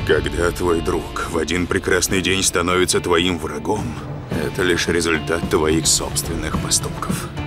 Когда твой друг в один прекрасный день становится твоим врагом, это лишь результат твоих собственных поступков.